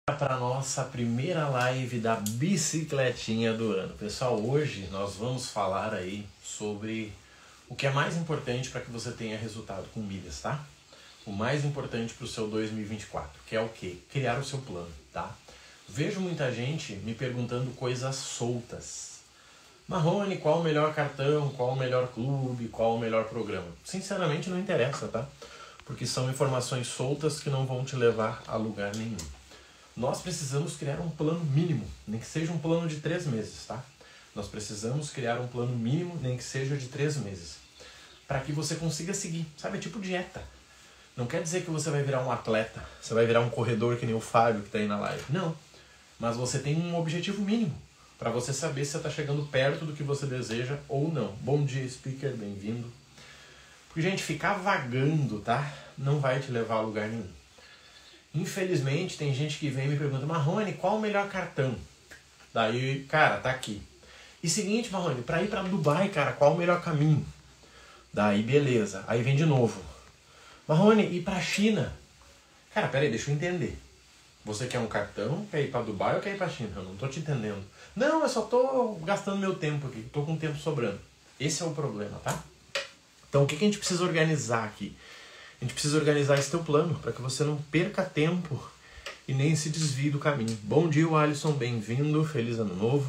Para a nossa primeira live da bicicletinha do ano. Pessoal, hoje nós vamos falar aí sobre o que é mais importante para que você tenha resultado com milhas, tá? O mais importante para o seu 2024, que é o quê? Criar o seu plano, tá? Vejo muita gente me perguntando coisas soltas. Marrone, qual o melhor cartão, qual o melhor clube, qual o melhor programa? Sinceramente não interessa, tá? Porque são informações soltas que não vão te levar a lugar nenhum. Nós precisamos criar um plano mínimo, nem que seja um plano de 3 meses, tá? Nós precisamos criar um plano mínimo, nem que seja de 3 meses, para que você consiga seguir, sabe? É tipo dieta. Não quer dizer que você vai virar um atleta, você vai virar um corredor que nem o Fábio que está aí na live. Não, mas você tem um objetivo mínimo, para você saber se você está chegando perto do que você deseja ou não. Bom dia, speaker, bem-vindo. Porque, gente, ficar vagando, tá? Não vai te levar a lugar nenhum. Infelizmente, tem gente que vem e me pergunta: Marrone, qual o melhor cartão? Daí, cara, tá aqui. E seguinte, Marrone, pra ir pra Dubai, cara, qual o melhor caminho? Daí, beleza. Aí vem de novo: Marrone, ir pra China? Cara, peraí, deixa eu entender. Você quer um cartão? Quer ir pra Dubai ou quer ir pra China? Eu não tô te entendendo. Não, eu só tô gastando meu tempo aqui. Tô com tempo sobrando. Esse é o problema, tá? Então, o que a gente precisa organizar aqui? A gente precisa organizar esse teu plano para que você não perca tempo e nem se desvie do caminho. Bom dia, Alisson, bem-vindo, feliz ano novo.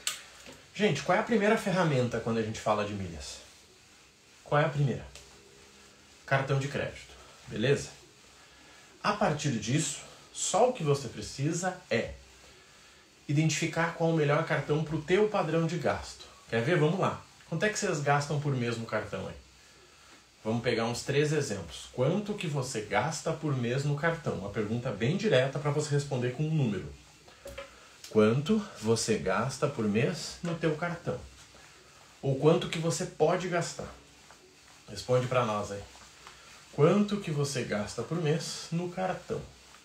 Gente, qual é a primeira ferramenta quando a gente fala de milhas? Qual é a primeira? Cartão de crédito, beleza? A partir disso, só o que você precisa é identificar qual o melhor cartão para o teu padrão de gasto. Quer ver? Vamos lá. Quanto é que vocês gastam por mês no cartão aí? Vamos pegar uns 3 exemplos. Quanto que você gasta por mês no cartão? Uma pergunta bem direta para você responder com um número. Quanto você gasta por mês no teu cartão? Ou quanto que você pode gastar? Responde para nós aí. Quanto que você gasta por mês no cartão?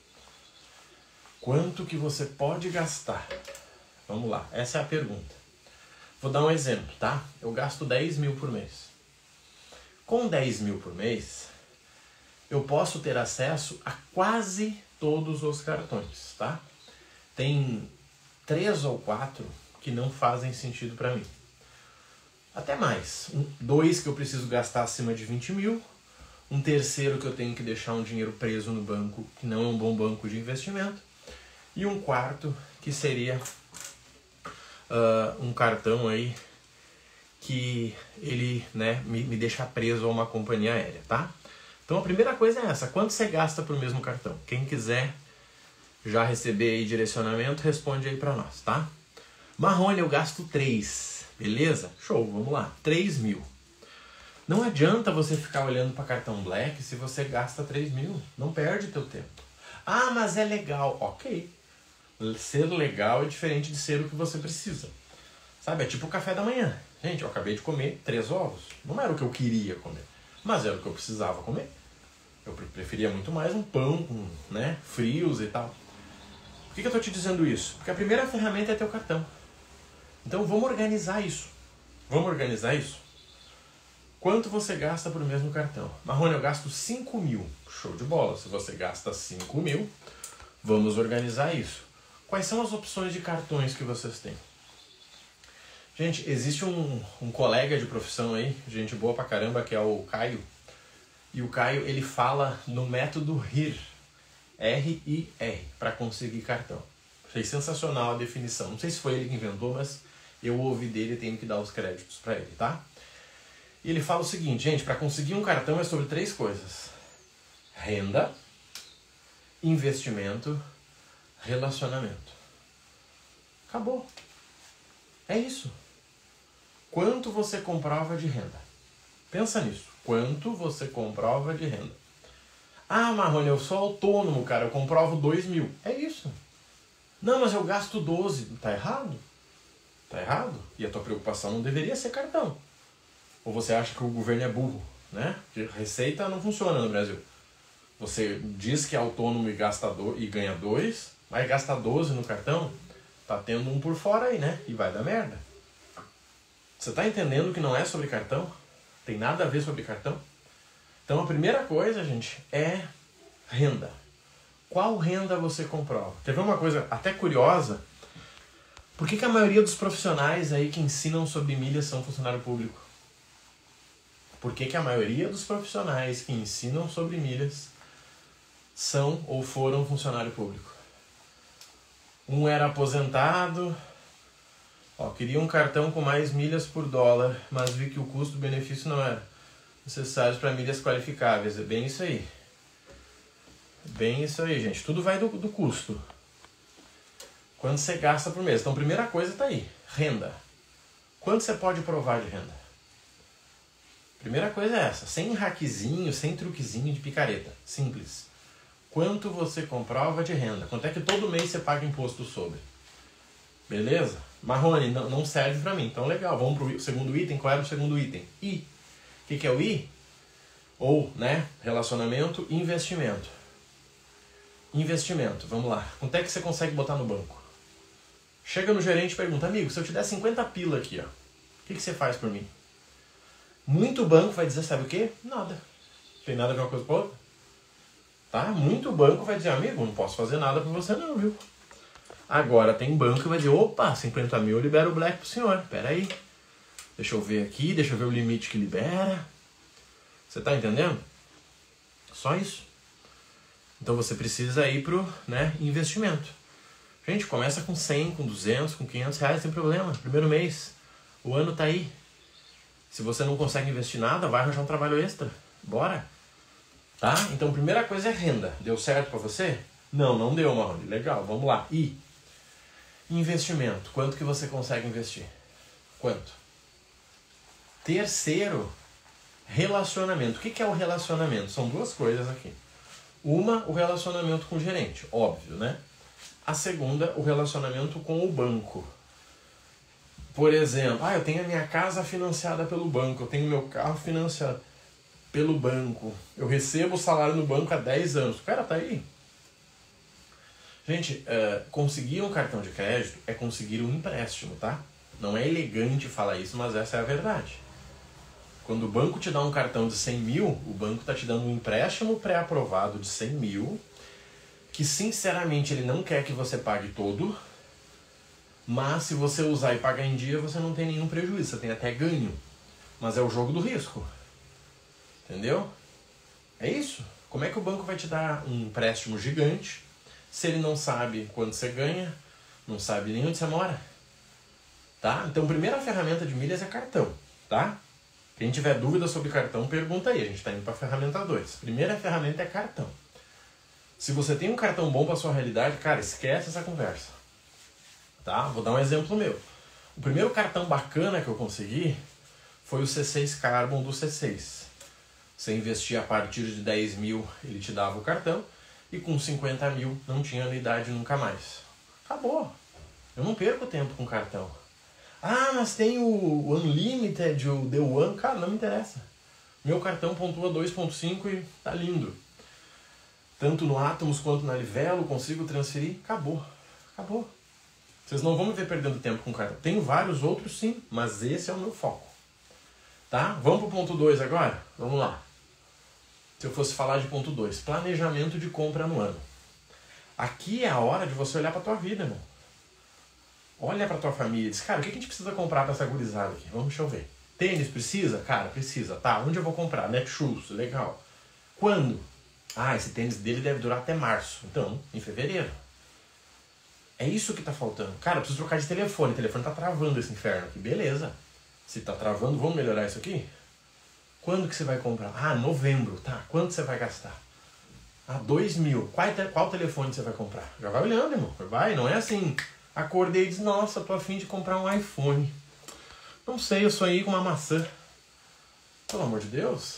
Quanto que você pode gastar? Vamos lá, essa é a pergunta. Vou dar um exemplo, tá? Eu gasto 10 mil por mês. Com 10 mil por mês, eu posso ter acesso a quase todos os cartões, tá? Tem 3 ou 4 que não fazem sentido para mim. Até mais. 2 que eu preciso gastar acima de 20 mil. Um terceiro que eu tenho que deixar um dinheiro preso no banco, que não é um bom banco de investimento. E um quarto que seria um cartão aí que ele, né, me deixa preso a uma companhia aérea, tá? Então a primeira coisa é essa: quanto você gasta por mês no cartão? Quem quiser já receber aí direcionamento, responde aí pra nós, tá? Marrone, eu gasto 3, beleza? Show, vamos lá, 3 mil. Não adianta você ficar olhando para cartão Black se você gasta 3 mil, não perde teu tempo. Ah, mas é legal, ok. Ser legal é diferente de ser o que você precisa. Sabe, é tipo o café da manhã. Gente, eu acabei de comer 3 ovos. Não era o que eu queria comer, mas era o que eu precisava comer. Eu preferia muito mais um pão com, né, frios e tal. Por que eu estou te dizendo isso? Porque a primeira ferramenta é teu cartão. Então vamos organizar isso. Vamos organizar isso? Quanto você gasta por mês no cartão? Marrone, eu gasto 5 mil. Show de bola. Se você gasta 5 mil, vamos organizar isso. Quais são as opções de cartões que vocês têm? Gente, existe um colega de profissão aí, gente boa pra caramba, que é o Caio. E o Caio, ele fala no método RIR, R-I-R, para conseguir cartão. Achei sensacional a definição. Não sei se foi ele que inventou, mas eu ouvi dele e tenho que dar os créditos para ele, tá? E ele fala o seguinte: gente, para conseguir um cartão é sobre 3 coisas: renda, investimento, relacionamento. Acabou. É isso. Quanto você comprova de renda? Pensa nisso. Quanto você comprova de renda? Ah, Marrone, eu sou autônomo, cara, eu comprovo 2 mil. É isso. Não, mas eu gasto 12. Tá errado? Tá errado. E a tua preocupação não deveria ser cartão. Ou você acha que o governo é burro, né? Que receita não funciona no Brasil. Você diz que é autônomo e ganha 2, mas gasta 12 no cartão, tá tendo um por fora aí, né? E vai dar merda. Você tá entendendo que não é sobre cartão? Tem nada a ver sobre cartão? Então a primeira coisa, gente, é renda. Qual renda você comprova? Quer ver uma coisa até curiosa? Por que a maioria dos profissionais aí que ensinam sobre milhas são funcionário público? Por que a maioria dos profissionais que ensinam sobre milhas são ou foram funcionário público? Um era aposentado, queria um cartão com mais milhas por dólar, mas vi que o custo-benefício não era necessário para milhas qualificáveis. É bem isso aí. Bem isso aí, gente. Tudo vai do custo. Quanto você gasta por mês. Então, primeira coisa está aí. Renda. Quanto você pode provar de renda? Primeira coisa é essa. Sem hackzinho, sem truquezinho de picareta. Simples. Quanto você comprova de renda? Quanto é que todo mês você paga imposto sobre? Beleza? Marrone, não serve para mim. Então, legal. Vamos para o segundo item. Qual era o segundo item? I. O que é o I? Ou, relacionamento, investimento. Investimento. Vamos lá. Quanto é que você consegue botar no banco? Chega no gerente e pergunta, amigo, se eu te der 50 pila aqui, o que você faz por mim? Muito banco vai dizer, sabe o quê? Nada. Não tem nada a ver uma coisa com a outra. Tá? Muito banco vai dizer, amigo, não posso fazer nada por você não, viu? Agora tem banco que vai dizer, opa, 50 mil eu libero o Black pro senhor. Pera aí. Deixa eu ver aqui, deixa eu ver o limite que libera. Você tá entendendo? Só isso. Então você precisa ir pro investimento. Gente, começa com 100, com 200, com 500 reais, sem problema. Primeiro mês, o ano tá aí. Se você não consegue investir nada, vai arranjar um trabalho extra. Bora. Tá? Então, primeira coisa é renda. Deu certo pra você? Não, não deu, Marrone. Legal, vamos lá. E investimento. Quanto que você consegue investir? Quanto? Terceiro, relacionamento. O que é o relacionamento? São duas coisas aqui. Uma, o relacionamento com o gerente. Óbvio, né? A segunda, o relacionamento com o banco. Por exemplo, eu tenho a minha casa financiada pelo banco, eu tenho meu carro financiado pelo banco, eu recebo o salário no banco há 10 anos. O cara tá aí. Gente, conseguir um cartão de crédito é conseguir um empréstimo, tá? Não é elegante falar isso, mas essa é a verdade. Quando o banco te dá um cartão de 100 mil, o banco tá te dando um empréstimo pré-aprovado de 100 mil, que sinceramente ele não quer que você pague todo, mas se você usar e pagar em dia, você não tem nenhum prejuízo, você tem até ganho. Mas é o jogo do risco. Entendeu? É isso. Como é que o banco vai te dar um empréstimo gigante se ele não sabe quanto você ganha, não sabe nem onde você mora? Tá? Então, a primeira ferramenta de milhas é cartão, tá? Quem tiver dúvida sobre cartão, pergunta aí. A gente está indo para a ferramenta 2. Primeira ferramenta é cartão. Se você tem um cartão bom para sua realidade, cara, esquece essa conversa. Tá? Vou dar um exemplo meu. O primeiro cartão bacana que eu consegui foi o C6 Carbon do C6. Você investia a partir de 10 mil, ele te dava o cartão, e com 50 mil não tinha anuidade nunca mais. Acabou. Eu não perco tempo com cartão. Mas tem o Unlimited, o The One. Cara, não me interessa. Meu cartão pontua 2.5 e tá lindo. Tanto no Atomos quanto na Livelo, consigo transferir. Acabou. Acabou. Vocês não vão me ver perdendo tempo com cartão. Tenho vários outros sim, mas esse é o meu foco. Tá? Vamos pro ponto 2 agora? Vamos lá. Se eu fosse falar de ponto 2, planejamento de compra no ano. Aqui é a hora de você olhar pra tua vida, irmão. Olha pra tua família e diz, cara, o que a gente precisa comprar pra essa gurizada aqui? Deixa eu ver. Tênis precisa? Cara, precisa. Tá, onde eu vou comprar? Netshoes, legal. Quando? Esse tênis dele deve durar até março. Então, em fevereiro. É isso que tá faltando. Cara, eu preciso trocar de telefone. O telefone tá travando esse inferno aqui. Beleza. Se tá travando, vamos melhorar isso aqui? Quando que você vai comprar? Novembro. Tá, quanto você vai gastar? 2 mil. Qual telefone você vai comprar? Já vai olhando, irmão. Vai, não é assim. Acordei e disse, nossa, tô a fim de comprar um iPhone. Não sei, eu sonhei com uma maçã. Pelo amor de Deus.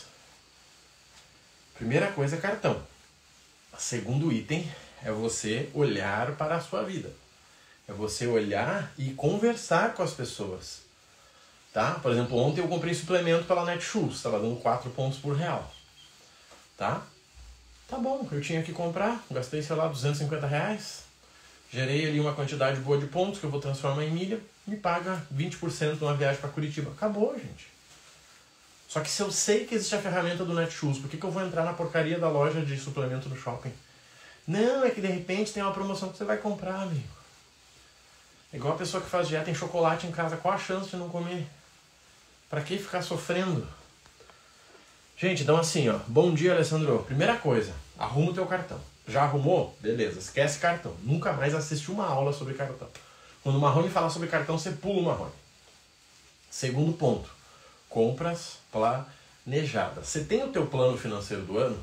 Primeira coisa é cartão. Segundo item é você olhar para a sua vida. É você olhar e conversar com as pessoas. Tá? Por exemplo, ontem eu comprei suplemento pela Netshoes. Estava dando 4 pontos por real. Tá? Tá bom, eu tinha que comprar. Gastei, sei lá, 250 reais. Gerei ali uma quantidade boa de pontos que eu vou transformar em milha. Me paga 20% de uma viagem para Curitiba. Acabou, gente. Só que se eu sei que existe a ferramenta do Netshoes, por que eu vou entrar na porcaria da loja de suplemento do shopping? Não, é que de repente tem uma promoção que você vai comprar, amigo. É igual a pessoa que faz dieta, tem chocolate em casa, qual a chance de não comer? Pra que ficar sofrendo? Gente, então assim, ó. Bom dia, Alessandro. Primeira coisa, arruma o teu cartão. Já arrumou? Beleza, esquece cartão. Nunca mais assiste uma aula sobre cartão. Quando o Marrone falar sobre cartão, você pula o Marrone. Segundo ponto, compras planejadas. Você tem o teu plano financeiro do ano?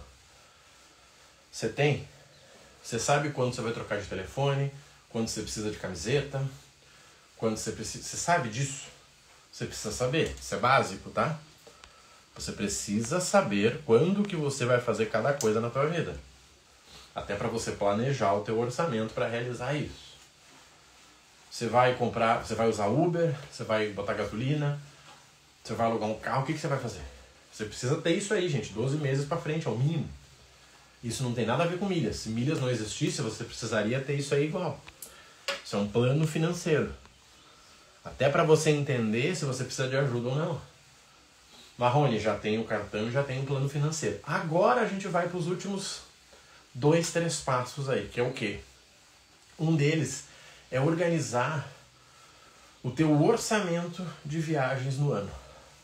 Você tem? Você sabe quando você vai trocar de telefone, quando você precisa de camiseta, quando você precisa... Você sabe disso? Você precisa saber. Isso é básico, tá? Você precisa saber quando que você vai fazer cada coisa na tua vida. Até para você planejar o teu orçamento para realizar isso. Você vai comprar, você vai usar Uber, você vai botar gasolina, você vai alugar um carro, o que você vai fazer? Você precisa ter isso aí, gente, 12 meses para frente, ao mínimo. Isso não tem nada a ver com milhas. Se milhas não existisse, você precisaria ter isso aí igual. Isso é um plano financeiro. Até para você entender se você precisa de ajuda ou não. Marrone, já tem o cartão, já tem o plano financeiro. Agora a gente vai para os últimos 2, 3 passos aí, que é o quê? Um deles é organizar o teu orçamento de viagens no ano.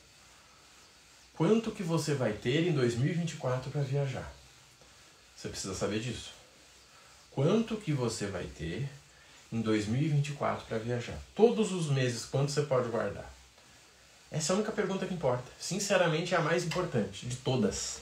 Quanto que você vai ter em 2024 para viajar? Você precisa saber disso. Quanto que você vai ter em 2024 para viajar? Todos os meses, quanto você pode guardar? Essa é a única pergunta que importa. Sinceramente, é a mais importante de todas.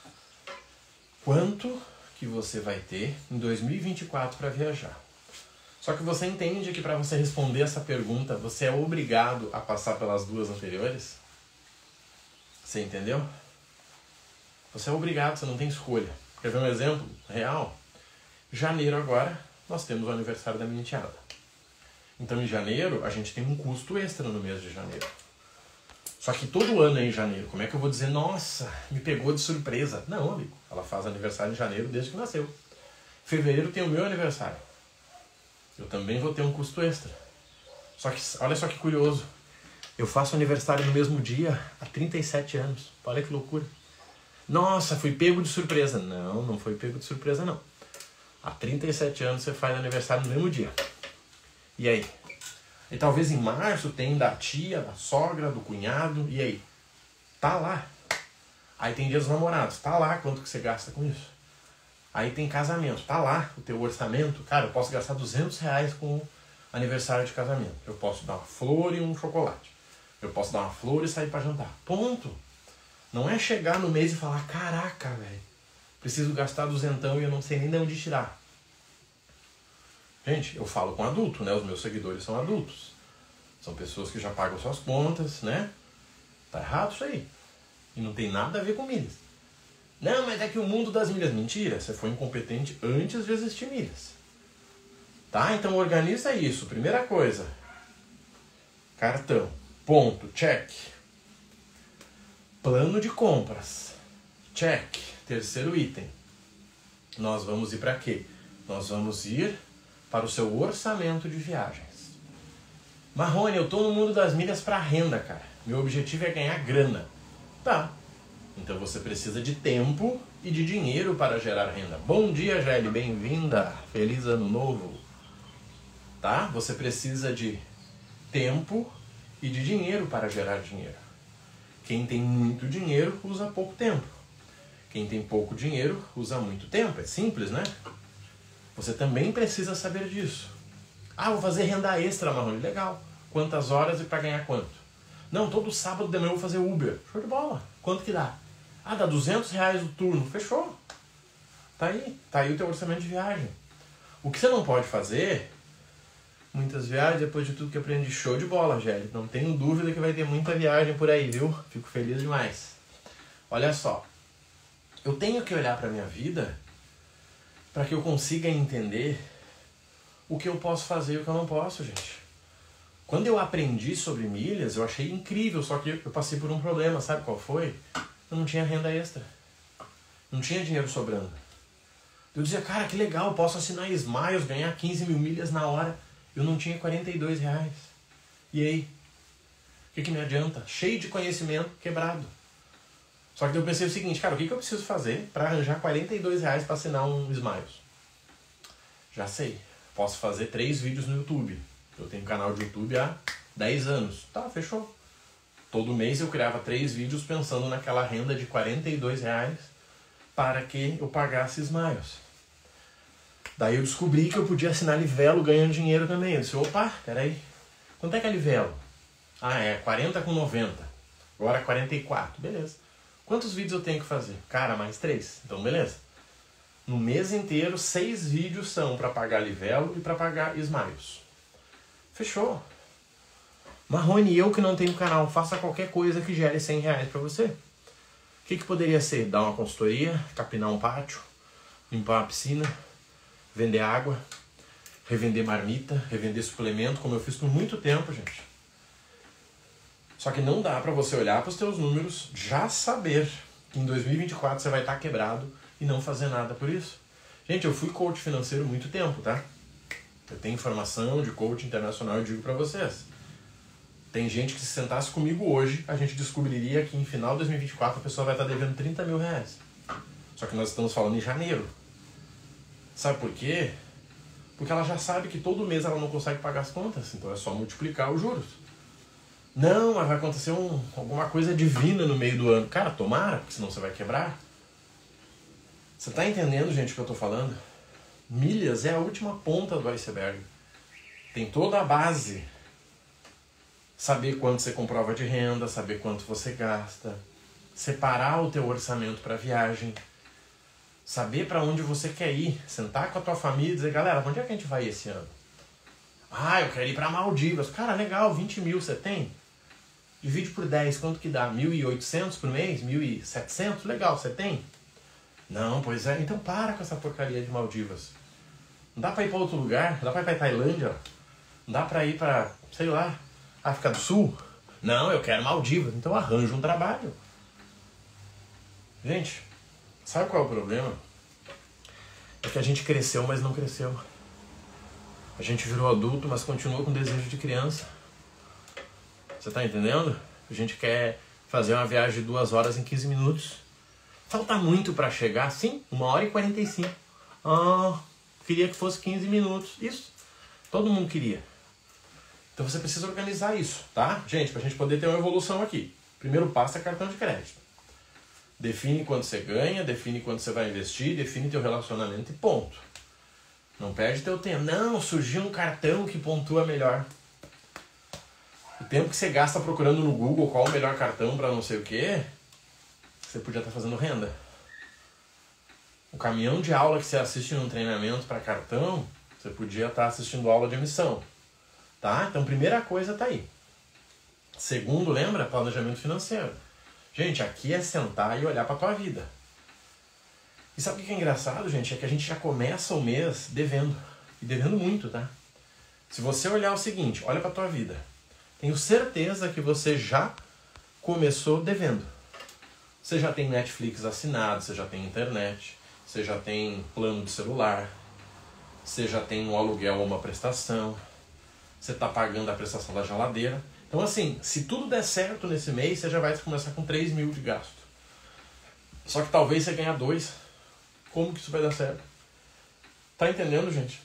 Quanto que você vai ter em 2024 para viajar? Só que você entende que para você responder essa pergunta, você é obrigado a passar pelas 2 anteriores? Você entendeu? Você é obrigado, você não tem escolha. Quer ver um exemplo real? Janeiro agora, nós temos o aniversário da minha enteada. Então em janeiro, a gente tem um custo extra no mês de janeiro. Só que todo ano é em janeiro. Como é que eu vou dizer, nossa, me pegou de surpresa? Não, amigo. Ela faz aniversário em janeiro desde que nasceu. Fevereiro tem o meu aniversário. Eu também vou ter um custo extra. Só que, olha só que curioso. Eu faço aniversário no mesmo dia há 37 anos. Olha que loucura. Nossa, fui pego de surpresa. Não, não foi pego de surpresa, não. Há 37 anos você faz aniversário no mesmo dia. E aí? E talvez em março tem da tia, da sogra, do cunhado. E aí? Tá lá. Aí tem dia dos namorados. Tá lá quanto que você gasta com isso. Aí tem casamento. Tá lá o teu orçamento. Cara, eu posso gastar R$200 com aniversário de casamento. Eu posso dar uma flor e um chocolate. Eu posso dar uma flor e sair pra jantar. Ponto. Não é chegar no mês e falar, caraca, velho, preciso gastar duzentão e eu não sei nem de onde tirar. Gente, eu falo com adulto, né? Os meus seguidores são adultos. São pessoas que já pagam suas contas, né? Tá errado isso aí. E não tem nada a ver com milhas. Não, mas é que o mundo das milhas... Mentira, você foi incompetente antes de existir milhas. Tá? Então organiza isso. Primeira coisa. Cartão. Ponto. Check. Plano de compras. Check. Terceiro item. Nós vamos ir para quê? Nós vamos ir para o seu orçamento de viagens. Marrone, eu tô no mundo das milhas para renda, cara. Meu objetivo é ganhar grana. Tá. Então você precisa de tempo e de dinheiro para gerar renda. Bom dia, Gelli. Bem-vinda. Feliz ano novo. Tá? Você precisa de tempo e de dinheiro para gerar dinheiro. Quem tem muito dinheiro usa pouco tempo. Quem tem pouco dinheiro usa muito tempo. É simples, né? Você também precisa saber disso. Ah, vou fazer renda extra, Marrone. Legal. Quantas horas e para ganhar quanto? Não, todo sábado de manhã eu vou fazer Uber. Show de bola. Quanto que dá? Ah, dá R$200 o turno. Fechou. Tá aí o teu orçamento de viagem. O que você não pode fazer... Muitas viagens, depois de tudo que aprendi, show de bola, Gelli. Não tenho dúvida que vai ter muita viagem por aí, viu? Fico feliz demais. Olha só. Eu tenho que olhar para a minha vida para que eu consiga entender o que eu posso fazer e o que eu não posso, gente. Quando eu aprendi sobre milhas, eu achei incrível, só que eu passei por um problema, sabe qual foi? Eu não tinha renda extra. Não tinha dinheiro sobrando. Eu dizia, cara, que legal, eu posso assinar Smiles, ganhar 15 mil milhas na hora. Eu não tinha R$42. E aí? O que me adianta? Cheio de conhecimento, quebrado. Só que eu pensei o seguinte, cara, o que eu preciso fazer para arranjar R$42 para assinar um Smiles? Já sei. Posso fazer 3 vídeos no YouTube. Eu tenho canal de YouTube há 10 anos. Tá, fechou. Todo mês eu criava 3 vídeos pensando naquela renda de R$42 para que eu pagasse Smiles. Daí eu descobri que eu podia assinar Livelo ganhando dinheiro também. Eu disse, opa, peraí. Quanto é que é Livelo? Ah, é 40,90. Agora 44. Beleza. Quantos vídeos eu tenho que fazer? Cara, mais 3. Então, beleza. No mês inteiro, 6 vídeos são para pagar Livelo e para pagar Smiles. Fechou. Marrone, eu que não tenho canal, faça qualquer coisa que gere R$100 para você. O que poderia ser? Dar uma consultoria, capinar um pátio, limpar uma piscina, vender água, revender marmita, revender suplemento, como eu fiz por muito tempo, gente. Só que não dá para você olhar para os teus números, já saber que em 2024 você vai estar quebrado e não fazer nada por isso. Gente, eu fui coach financeiro muito tempo, tá? Eu tenho informação de coach internacional, eu digo para vocês. Tem gente que se sentasse comigo hoje, a gente descobriria que em final de 2024 a pessoa vai estar devendo R$30 mil. Só que nós estamos falando em janeiro. Sabe por quê? Porque ela já sabe que todo mês ela não consegue pagar as contas, então é só multiplicar os juros. Não, mas vai acontecer alguma coisa divina no meio do ano. Cara, tomara, porque senão você vai quebrar. Você tá entendendo, gente, o que eu tô falando? Milhas é a última ponta do iceberg. Tem toda a base. Saber quanto você comprova de renda, saber quanto você gasta, separar o teu orçamento para viagem, saber para onde você quer ir, sentar com a tua família e dizer, galera, onde é que a gente vai esse ano? Ah, eu quero ir para Maldivas. Cara, legal, 20 mil você tem? Divide por 10, quanto que dá? 1.800 por mês? 1.700? Legal, você tem? Não, pois é. Então para com essa porcaria de Maldivas. Não dá para ir para outro lugar? Não dá para ir para Tailândia? Não dá para ir para, sei lá, África do Sul? Não, eu quero Maldivas. Então arranja um trabalho. Gente, sabe qual é o problema? É que a gente cresceu, mas não cresceu. A gente virou adulto, mas continua com desejo de criança. Você tá entendendo? A gente quer fazer uma viagem de 2 horas em 15 minutos. Falta muito para chegar, sim, 1h45. Ah, queria que fosse 15 minutos. Isso, todo mundo queria. Então você precisa organizar isso, tá? Gente, pra gente poder ter uma evolução aqui. Primeiro passo é cartão de crédito. Define quanto você ganha, define quanto você vai investir, define teu relacionamento e ponto. Não perde teu tempo. Não, surgiu um cartão que pontua melhor. O tempo que você gasta procurando no Google qual o melhor cartão para não sei o quê, você podia estar fazendo renda. O caminhão de aula que você assiste num treinamento para cartão, você podia estar assistindo aula de emissão. Tá? Então, primeira coisa tá aí. Segundo, lembra? Planejamento financeiro. Gente, aqui é sentar e olhar para tua vida. E sabe o que é engraçado, gente? É que a gente já começa o mês devendo. E devendo muito, tá? Se você olhar o seguinte, olha para tua vida. Tenho certeza que você já começou devendo. Você já tem Netflix assinado, você já tem internet, você já tem plano de celular, você já tem um aluguel ou uma prestação, você está pagando a prestação da geladeira. Então assim, se tudo der certo nesse mês, você já vai começar com 3 mil de gasto. Só que talvez você ganhe 2. Como que isso vai dar certo? Tá entendendo, gente?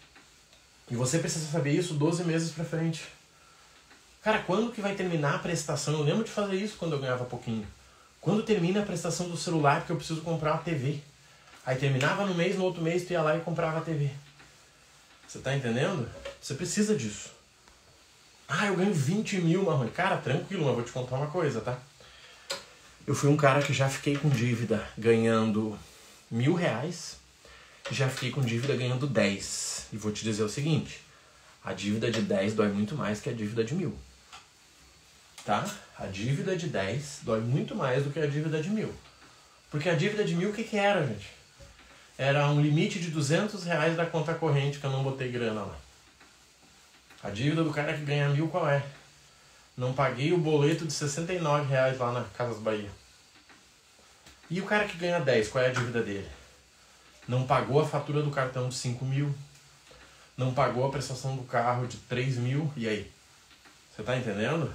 E você precisa saber isso 12 meses pra frente. Cara, quando que vai terminar a prestação? Eu lembro de fazer isso quando eu ganhava pouquinho. Quando termina a prestação do celular, porque eu preciso comprar uma TV. Aí terminava no mês, no outro mês tu ia lá e comprava a TV. Você tá entendendo? Você precisa disso. Ah, eu ganho 20 mil, Marrone. Cara, tranquilo, mas vou te contar uma coisa, tá? Eu fui um cara que já fiquei com dívida ganhando R$1.000, já fiquei com dívida ganhando 10. E vou te dizer o seguinte, a dívida de 10 dói muito mais que a dívida de 1.000. Tá? A dívida de 10 dói muito mais do que a dívida de 1.000. Porque a dívida de 1.000, o que era, gente? Era um limite de R$200 da conta corrente que eu não botei grana lá. A dívida do cara que ganha 1.000 qual é? Não paguei o boleto de R$69 lá na Casas Bahia. E o cara que ganha 10, qual é a dívida dele? Não pagou a fatura do cartão de 5.000. Não pagou a prestação do carro de 3.000. E aí? Você tá entendendo?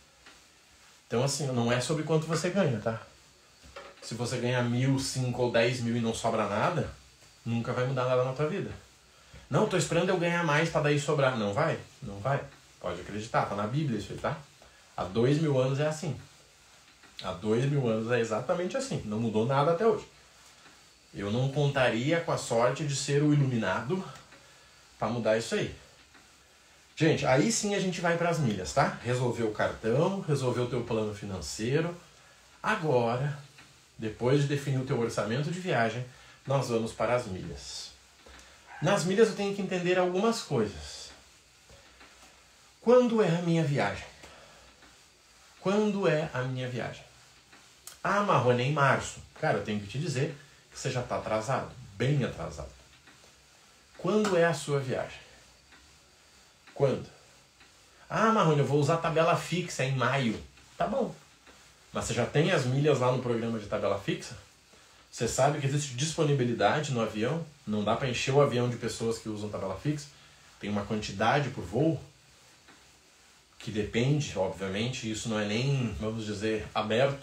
Então assim, não é sobre quanto você ganha, tá? Se você ganha 1.000, 5 ou 10 mil e não sobra nada, nunca vai mudar nada na tua vida. Não, tô esperando eu ganhar mais para daí sobrar. Não vai, não vai. Pode acreditar, tá na Bíblia isso aí, tá? Há 2000 anos é assim. Há 2000 anos é exatamente assim. Não mudou nada até hoje. Eu não contaria com a sorte de ser o iluminado para mudar isso aí. Gente, aí sim a gente vai para as milhas, tá? Resolveu o cartão, resolveu o teu plano financeiro. Agora, depois de definir o teu orçamento de viagem, nós vamos para as milhas. Nas milhas eu tenho que entender algumas coisas. Quando é a minha viagem? Quando é a minha viagem? Ah, Marrone, é em março. Cara, eu tenho que te dizer que você já está atrasado, bem atrasado. Quando é a sua viagem? Quando? Ah, Marrone, eu vou usar tabela fixa em maio. Tá bom. Mas você já tem as milhas lá no programa de tabela fixa? Você sabe que existe disponibilidade no avião? Não dá para encher o avião de pessoas que usam tabela fixa? Tem uma quantidade por voo? Que depende, obviamente, isso não é nem, vamos dizer, aberto.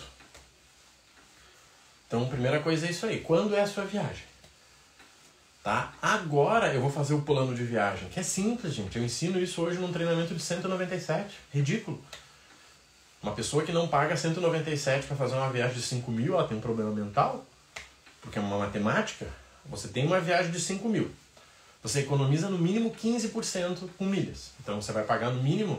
Então, primeira coisa é isso aí. Quando é a sua viagem? Tá? Agora eu vou fazer o plano de viagem, que é simples, gente. Eu ensino isso hoje num treinamento de 197. Ridículo. Uma pessoa que não paga 197 para fazer uma viagem de 5 mil, ela tem um problema mental, porque é uma matemática. Você tem uma viagem de 5 mil. Você economiza no mínimo 15% com milhas. Então você vai pagar no mínimo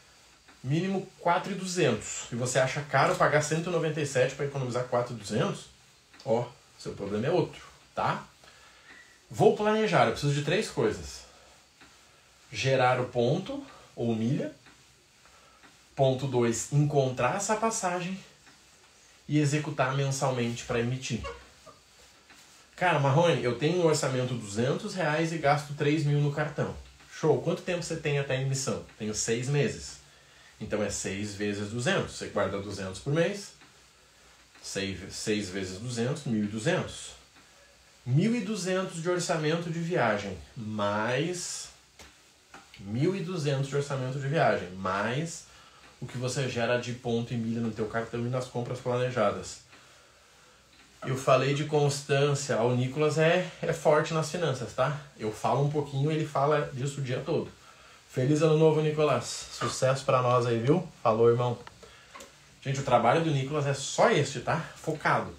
4.200. E você acha caro pagar 197 para economizar 4.200? Ó, seu problema é outro, tá? Vou planejar, eu preciso de 3 coisas. Gerar o ponto ou milha. Ponto 2, encontrar essa passagem e executar mensalmente para emitir. Cara, Marrone, eu tenho um orçamento de R$200 e gasto 3 mil no cartão. Show, quanto tempo você tem até a emissão? Tenho 6 meses. Então é 6 vezes 200. Você guarda 200 por mês. 6 vezes 200, 1.200. 1.200 de orçamento de viagem, mais 1.200 de orçamento de viagem, mais o que você gera de ponto e milha no teu cartão e nas compras planejadas. Eu falei de constância, o Nicolas é forte nas finanças, tá? Eu falo um pouquinho, ele fala disso o dia todo. Feliz ano novo, Nicolas. Sucesso pra nós aí, viu? Falou, irmão. Gente, o trabalho do Nicolas é só este, tá? Focado.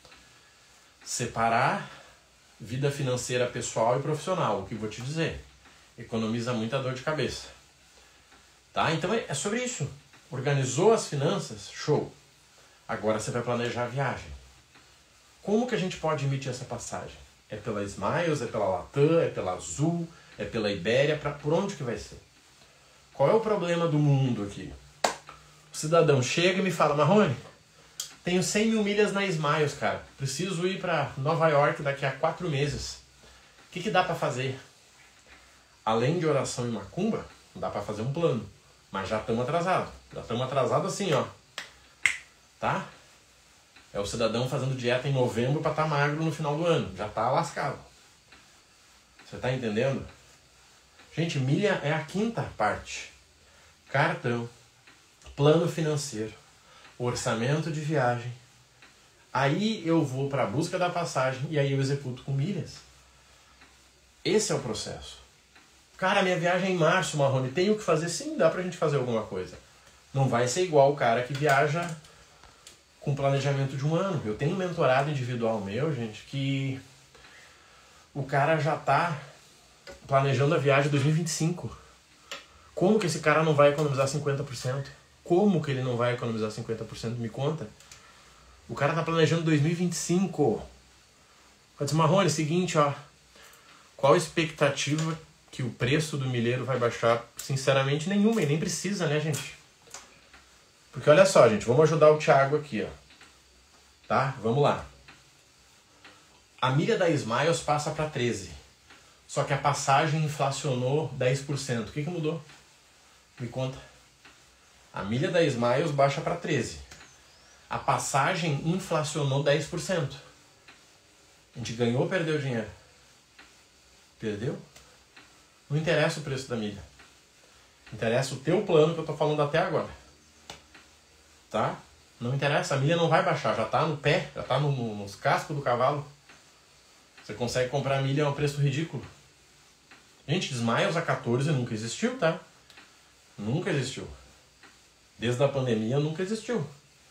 Separar vida financeira pessoal e profissional, o que vou te dizer. Economiza muita dor de cabeça. Tá? Então é sobre isso. Organizou as finanças? Show. Agora você vai planejar a viagem. Como que a gente pode emitir essa passagem? É pela Smiles, é pela Latam, é pela Azul, é pela Ibéria, por onde que vai ser? Qual é o problema do mundo aqui? O cidadão chega e me fala, Marrone, tenho 100 mil milhas na Smiles, cara. Preciso ir para Nova York daqui a 4 meses. O que dá para fazer? Além de oração e macumba, dá para fazer um plano. Mas já estamos atrasados. Já estamos atrasados assim, ó. Tá? É o cidadão fazendo dieta em novembro para estar magro no final do ano. Já está lascado. Você está entendendo? Gente, milha é a 5ª parte. Cartão, plano financeiro, orçamento de viagem. Aí eu vou para a busca da passagem e aí eu executo com milhas. Esse é o processo. Cara, minha viagem é em março, Marrone. Tenho que fazer? Sim, dá pra gente fazer alguma coisa. Não vai ser igual o cara que viaja com planejamento de um ano. Eu tenho um mentorado individual meu, gente, que o cara já tá planejando a viagem de 2025. Como que esse cara não vai economizar 50%? Como que ele não vai economizar 50%? Me conta. O cara tá planejando 2025. Eu disse, Marrone, seguinte, ó. Qual a expectativa que o preço do milheiro vai baixar? Sinceramente, nenhuma. E nem precisa, né, gente? Porque olha só, gente. Vamos ajudar o Thiago aqui, ó. Tá? Vamos lá. A milha da Smiles passa para 13. Só que a passagem inflacionou 10%. O que mudou? Me conta. A milha da Smiles baixa para 13. A passagem inflacionou 10%. A gente ganhou ou perdeu dinheiro? Perdeu? Não interessa o preço da milha. Interessa o teu plano que eu tô falando até agora. Tá? Não interessa, a milha não vai baixar. Já tá no pé, já tá nos cascos do cavalo. Você consegue comprar a milha a um preço ridículo. Gente, Smiles a 14 nunca existiu, tá? Nunca existiu. Desde a pandemia nunca existiu.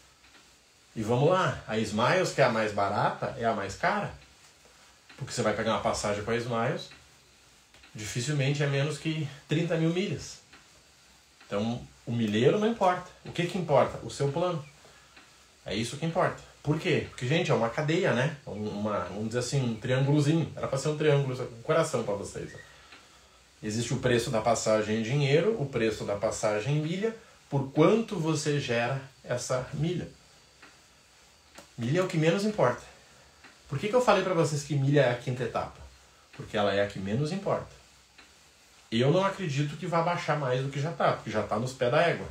E vamos lá, a Smiles, que é a mais barata, é a mais cara. Porque você vai pegar uma passagem com a Smiles, dificilmente é menos que 30 mil milhas. Então, o milheiro não importa. O que importa? O seu plano. É isso que importa. Por quê? Porque, gente, é uma cadeia, né? Vamos dizer assim, um triângulozinho. Era para ser um triângulo, um coração para vocês. Existe o preço da passagem em dinheiro, o preço da passagem em milha, por quanto você gera essa milha. Milha é o que menos importa. Por que eu falei para vocês que milha é a quinta etapa? Porque ela é a que menos importa. Eu não acredito que vá baixar mais do que já está, porque já está nos pés da égua.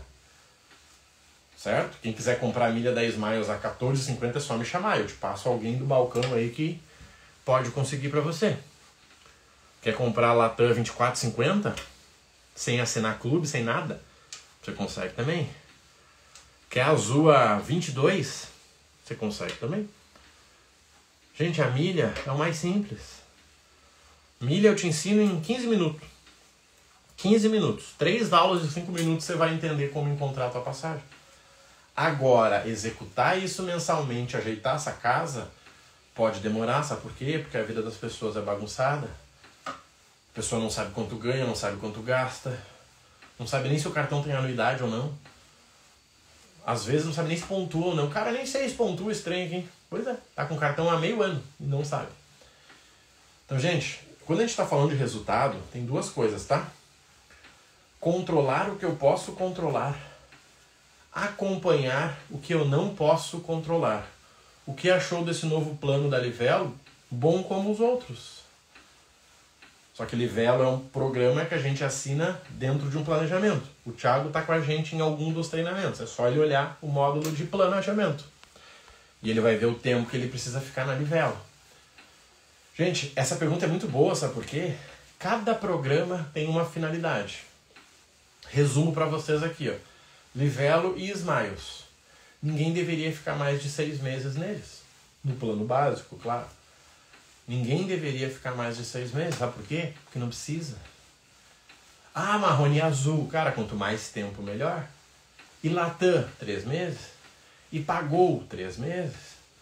Certo? Quem quiser comprar a milha da Smiles a R$14,50 é só me chamar. Eu te passo alguém do balcão aí que pode conseguir para você. Quer comprar a Latam a R$24,50? Sem assinar clube, sem nada? Você consegue também. Quer a Azul a R$22? Você consegue também. Gente, a milha é o mais simples. Milha eu te ensino em 15 minutos. 15 minutos. 3 aulas de 5 minutos você vai entender como encontrar a tua passagem. Agora, executar isso mensalmente, ajeitar essa casa, pode demorar, sabe por quê? Porque a vida das pessoas é bagunçada. A pessoa não sabe quanto ganha, não sabe quanto gasta. Não sabe nem se o cartão tem anuidade ou não. Às vezes não sabe nem se pontua ou não. O cara nem sei se pontua, estranho aqui. Pois é, tá com cartão há meio ano e não sabe. Então, gente, quando a gente está falando de resultado, tem duas coisas, tá? Controlar o que eu posso controlar. Acompanhar o que eu não posso controlar. O que achou desse novo plano da Livelo? Bom como os outros. Só que Livelo é um programa que a gente assina dentro de um planejamento. O Thiago está com a gente em algum dos treinamentos. É só ele olhar o módulo de planejamento. E ele vai ver o tempo que ele precisa ficar na Livelo. Gente, essa pergunta é muito boa, sabe por quê? Cada programa tem uma finalidade. Resumo para vocês aqui, ó. Livelo e Smiles. Ninguém deveria ficar mais de 6 meses neles. No plano básico, claro. Ninguém deveria ficar mais de 6 meses. Sabe por quê? Porque não precisa. Ah, Marrone e Azul. Cara, quanto mais tempo, melhor. E Latam, 3 meses. E Pagou, 3 meses.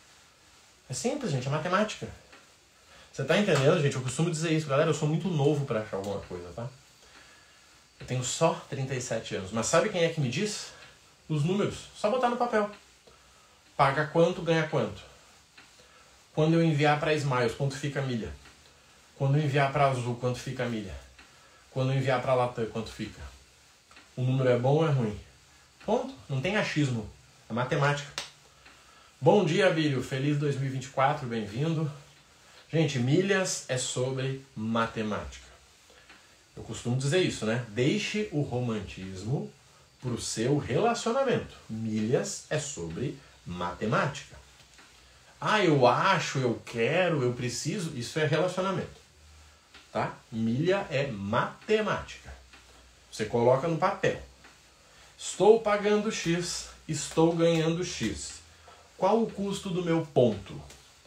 É simples, gente. É matemática. Você tá entendendo, gente? Eu costumo dizer isso. Galera, eu sou muito novo para achar alguma coisa, tá? Eu tenho só 37 anos. Mas sabe quem é que me diz? Os números. Só botar no papel. Paga quanto, ganha quanto. Quando eu enviar para Smiles, quanto fica a milha? Quando eu enviar para Azul, quanto fica a milha? Quando eu enviar para Latam, quanto fica? O número é bom ou é ruim? Ponto. Não tem achismo. É matemática. Bom dia, Bílio. Feliz 2024. Bem-vindo. Gente, milhas é sobre matemática. Eu costumo dizer isso, né? Deixe o romantismo para o seu relacionamento. Milhas é sobre matemática. Ah, eu acho, eu quero, eu preciso. Isso é relacionamento. Tá? Milha é matemática. Você coloca no papel. Estou pagando X, estou ganhando X. Qual o custo do meu ponto?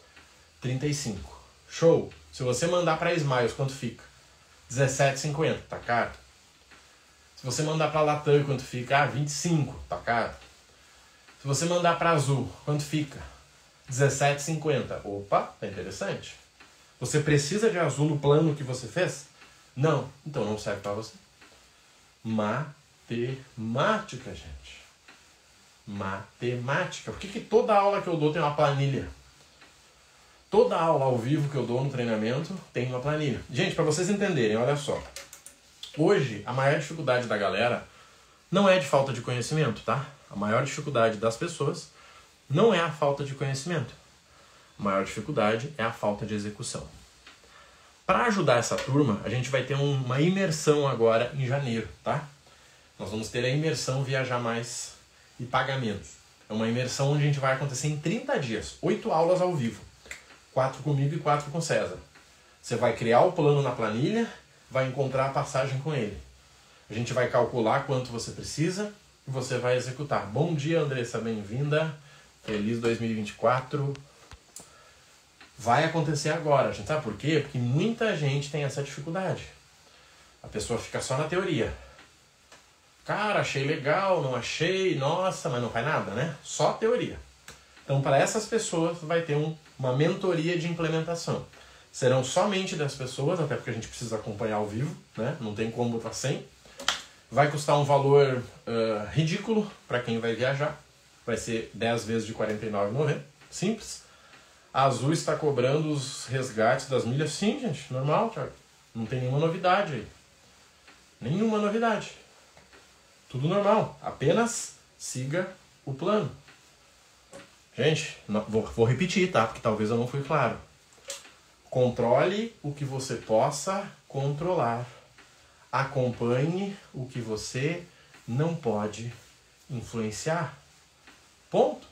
35. Show! Se você mandar para Smiles, quanto fica? 17,50, tá caro. Se você mandar para Latam, quanto fica? 25, tá caro. Se você mandar para Azul, quanto fica? 17,50. Opa, tá interessante. Você precisa de Azul no plano que você fez? Não, então não serve para você. Matemática, gente. Matemática. Por que toda aula que eu dou tem uma planilha? Toda aula ao vivo que eu dou no treinamento tem uma planilha. Gente, para vocês entenderem, olha só. Hoje, a maior dificuldade da galera não é de falta de conhecimento, tá? A maior dificuldade das pessoas não é a falta de conhecimento. A maior dificuldade é a falta de execução. Para ajudar essa turma, a gente vai ter uma imersão agora em janeiro, tá? Nós vamos ter a imersão Viajar Mais e Pagamentos. É uma imersão onde a gente vai acontecer em 30 dias. 8 aulas ao vivo. 4 comigo e 4 com César. Você vai criar o plano na planilha, vai encontrar a passagem com ele. A gente vai calcular quanto você precisa e você vai executar. Bom dia, Andressa, bem-vinda. Feliz 2024. Vai acontecer agora. A gente sabe por quê? Porque muita gente tem essa dificuldade. A pessoa fica só na teoria. Cara, achei legal, não achei, nossa, mas não faz nada, né? Só teoria. Então, para essas pessoas, vai ter uma mentoria de implementação. Serão somente 10 pessoas, até porque a gente precisa acompanhar ao vivo, né? Não tem como botar 100. Vai custar um valor ridículo para quem vai viajar. Vai ser 10 vezes de R$ 49,90. Simples. A Azul está cobrando os resgates das milhas. Sim, gente, normal, Thiago. Não tem nenhuma novidade aí. Nenhuma novidade. Tudo normal. Apenas siga o plano. Gente, vou repetir, tá? Porque talvez eu não fui claro. Controle o que você possa controlar. Acompanhe o que você não pode influenciar. Ponto.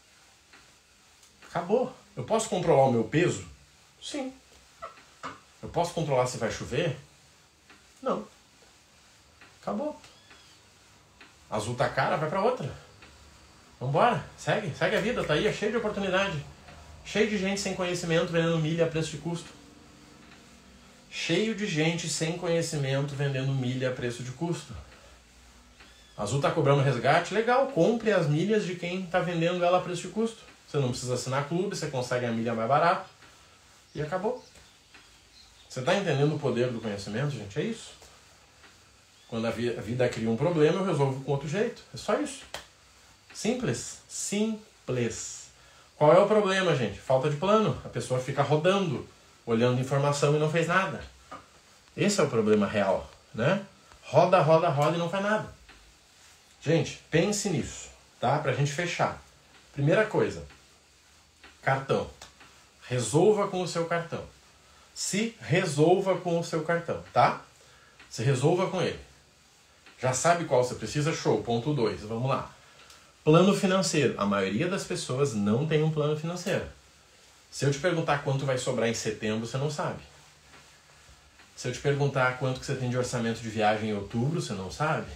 Acabou. Eu posso controlar o meu peso? Sim. Eu posso controlar se vai chover? Não. Acabou. Azul tá cara, vai pra outra. Vambora, segue a vida, tá aí, é cheio de oportunidade. Cheio de gente sem conhecimento vendendo milha a preço de custo. Cheio de gente sem conhecimento vendendo milha a preço de custo. Azul tá cobrando resgate, legal, compre as milhas de quem tá vendendo ela a preço de custo. Você não precisa assinar clube, você consegue a milha mais barata. E acabou. Você tá entendendo o poder do conhecimento, gente? É isso. Quando a vida cria um problema, eu resolvo com outro jeito. É só isso. Simples. Simples. Qual é o problema, gente? Falta de plano. A pessoa fica rodando, olhando informação e não fez nada. Esse é o problema real, né? Roda, roda, roda e não faz nada. Gente, pense nisso, tá? Pra gente fechar. Primeira coisa. Cartão. Resolva com o seu cartão. Se resolva com o seu cartão, tá? Se resolva com ele. Já sabe qual você precisa? Show. Ponto 2. Vamos lá. Plano financeiro. A maioria das pessoas não tem um plano financeiro. Se eu te perguntar quanto vai sobrar em setembro, você não sabe. Se eu te perguntar quanto que você tem de orçamento de viagem em outubro, você não sabe.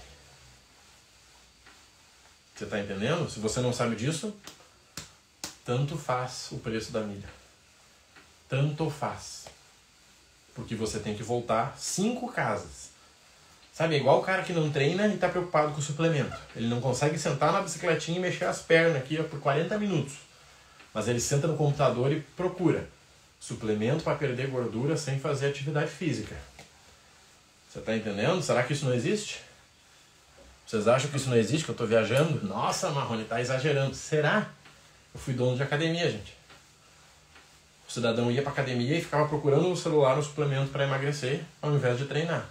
Você está entendendo? Se você não sabe disso, tanto faz o preço da milha. Tanto faz. Porque você tem que voltar 5 casas. Sabe, é igual o cara que não treina e está preocupado com o suplemento. Ele não consegue sentar na bicicletinha e mexer as pernas aqui por 40 minutos. Mas ele senta no computador e procura suplemento para perder gordura sem fazer atividade física. Você está entendendo? Será que isso não existe? Vocês acham que isso não existe, que eu estou viajando? Nossa, Marrone, está exagerando. Será? Eu fui dono de academia, gente. O cidadão ia para academia e ficava procurando no celular um suplemento para emagrecer, ao invés de treinar.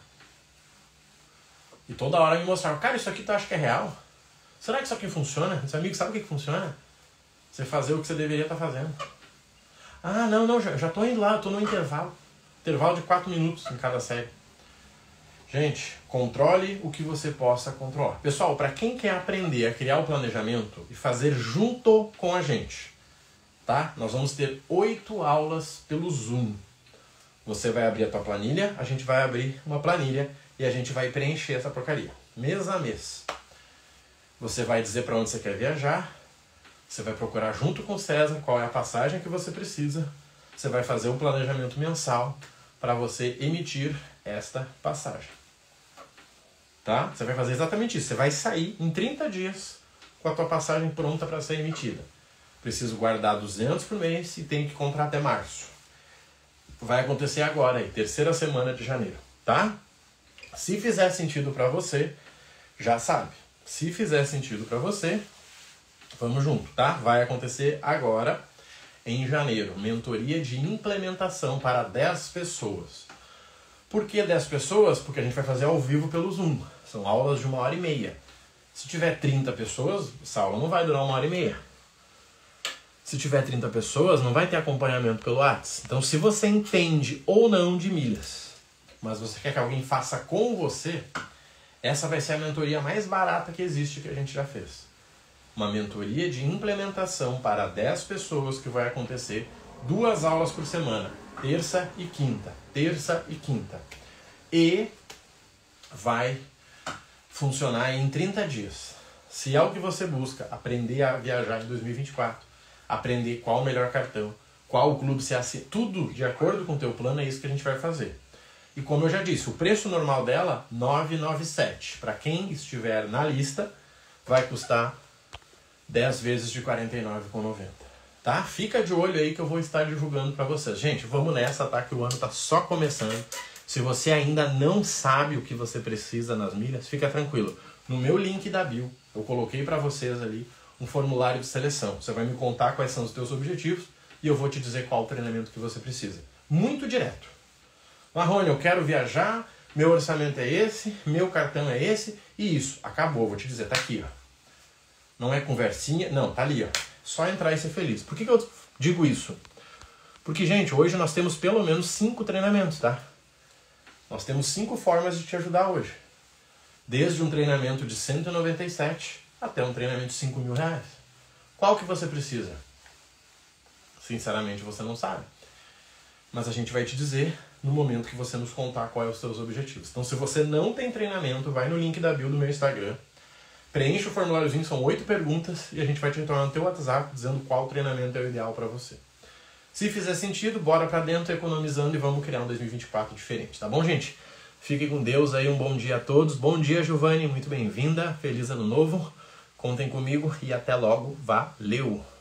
E toda hora me mostrava, cara, isso aqui tu acha que é real? Será que isso aqui funciona? Esse amigo sabe o que funciona? Você fazer o que você deveria estar fazendo. Ah, não, já tô indo lá, tô no intervalo. Intervalo de 4 minutos em cada série. Gente, controle o que você possa controlar. Pessoal, para quem quer aprender a criar o planejamento e fazer junto com a gente, tá? Nós vamos ter 8 aulas pelo Zoom. Você vai abrir a tua planilha, a gente vai abrir uma planilha e a gente vai preencher essa porcaria, mês a mês. Você vai dizer para onde você quer viajar, você vai procurar junto com o César qual é a passagem que você precisa, você vai fazer um planejamento mensal para você emitir esta passagem. Tá? Você vai fazer exatamente isso, você vai sair em 30 dias com a tua passagem pronta para ser emitida. Preciso guardar 200 por mês e tenho que comprar até março. Vai acontecer agora, aí, 3ª semana de janeiro, tá? Se fizer sentido para você, já sabe. Se fizer sentido para você, vamos junto, tá? Vai acontecer agora, em janeiro. Mentoria de implementação para 10 pessoas. Por que 10 pessoas? Porque a gente vai fazer ao vivo pelo Zoom. São aulas de 1h30. Se tiver 30 pessoas, essa aula não vai durar 1h30. Se tiver 30 pessoas, não vai ter acompanhamento pelo WhatsApp. Então, se você entende ou não de milhas, mas você quer que alguém faça com você, essa vai ser a mentoria mais barata que existe que a gente já fez. Uma mentoria de implementação para 10 pessoas que vai acontecer 2 aulas por semana, terça e quinta. Terça e quinta. E vai funcionar em 30 dias. Se é o que você busca, aprender a viajar em 2024, aprender qual o melhor cartão, qual o clube se assina, tudo de acordo com o teu plano, é isso que a gente vai fazer. E como eu já disse, o preço normal dela, R$ 997. Para quem estiver na lista, vai custar 10 vezes de R$ 49,90. Tá? Fica de olho aí que eu vou estar divulgando para vocês. Gente, vamos nessa, tá? Que o ano tá só começando. Se você ainda não sabe o que você precisa nas milhas, fica tranquilo. No meu link da bio, eu coloquei para vocês ali um formulário de seleção. Você vai me contar quais são os teus objetivos e eu vou te dizer qual treinamento que você precisa. Muito direto. Marrone, eu quero viajar, meu orçamento é esse, meu cartão é esse e isso. Acabou, vou te dizer, tá aqui, ó. Não é conversinha, não, tá ali, ó. Só entrar e ser feliz. Por que eu digo isso? Porque, gente, hoje nós temos pelo menos 5 treinamentos, tá? Nós temos 5 formas de te ajudar hoje. Desde um treinamento de 197 até um treinamento de R$5.000. Qual que você precisa? Sinceramente, você não sabe. Mas a gente vai te dizer no momento que você nos contar quais são os seus objetivos. Então, se você não tem treinamento, vai no link da bio do meu Instagram, preenche o formuláriozinho, são 8 perguntas, e a gente vai te retornar no teu WhatsApp dizendo qual treinamento é o ideal para você. Se fizer sentido, bora pra dentro economizando e vamos criar um 2024 diferente, tá bom, gente? Fiquem com Deus aí, um bom dia a todos. Bom dia, Giovanni, muito bem-vinda. Feliz ano novo. Contem comigo e até logo. Valeu!